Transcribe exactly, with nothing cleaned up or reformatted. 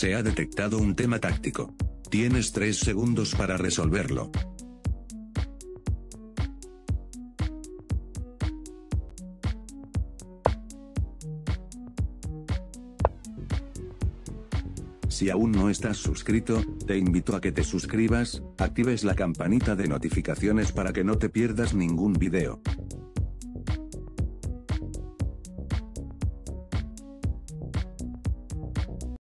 Se ha detectado un tema táctico. Tienes tres segundos para resolverlo. Si aún no estás suscrito, te invito a que te suscribas, actives la campanita de notificaciones para que no te pierdas ningún video.